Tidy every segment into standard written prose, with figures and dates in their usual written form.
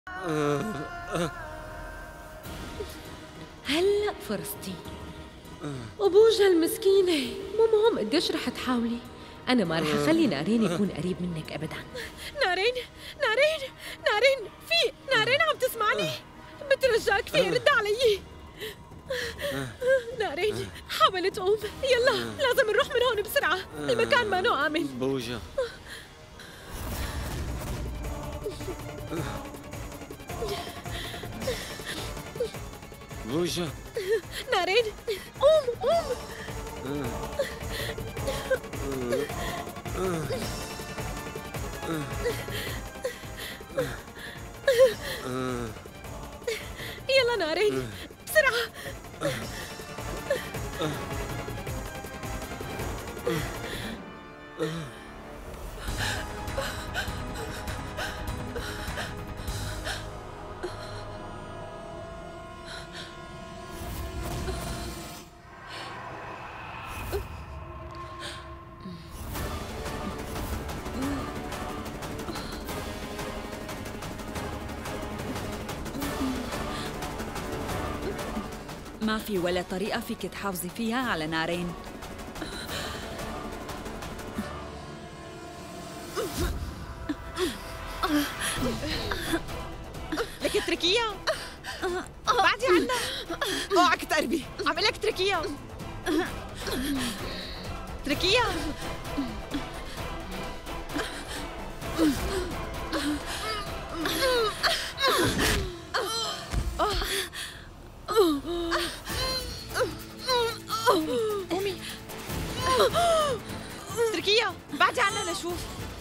هلأ فرصتي. أبوجها المسكينة، مو مهم قديش رح تحاولي، أنا ما رح أخلي نارين يكون قريب منك أبداً. نارين نارين نارين، في نارين عم تسمعني؟ بترجاك في رد علي. نارين حاول تقوم، يلا لازم نروح من هون بسرعة، المكان ما نو آمن. بوجا بوجا نارين قوم قوم. يلا نارين بسرعة. ما في ولا طريقة فيك تحافظي فيها على نارين. لك اتركيها، بعدي عنا، اوعك تقربي، عم لك اتركيها، اتركيها. قومي، اتركيها، بعدي عنا لشوف.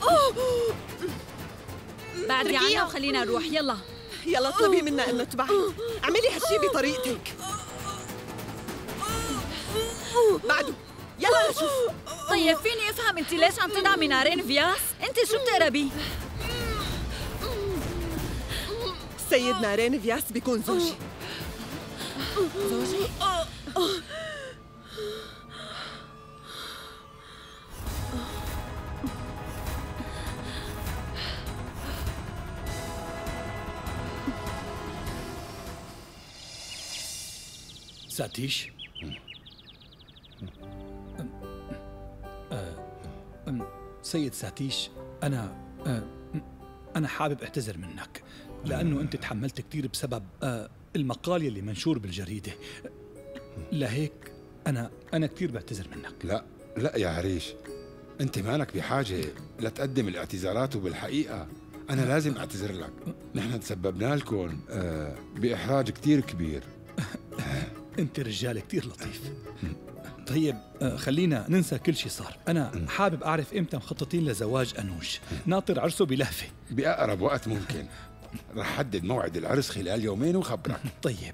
بعدي عنا وخلينا نروح، يلا يلا اطلبي منا انه تبعي، اعملي هالشي بطريقتك. بعده، يلا لشوف. طيب فيني افهم انت ليش عم تدعمي نارين فياس؟ انت شو بتقربي؟ السيد نارين فياس بيكون زوجي. زوجي؟ ساتيش، سيد ساتيش، أنا حابب أعتذر منك لأنه أنت تحملت كثير بسبب المقال يلي منشور بالجريدة. لهيك أنا كثير بعتذر منك. لا لا يا عريش، أنت مالك بحاجة لتقدم الاعتذارات، وبالحقيقة أنا لازم أعتذر لك. نحن تسببنا لكم بإحراج كثير كبير. أنت رجال كثير لطيف. طيب خلينا ننسى كل شيء صار. أنا حابب أعرف إمتى مخططين لزواج أنوش. ناطر عرسه بلهفة. بأقرب وقت ممكن. رح حدد موعد العرس خلال يومين وخبرك. طيب.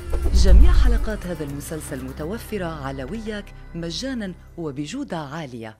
جميع حلقات هذا المسلسل متوفرة على وياك مجانا وبجودة عالية.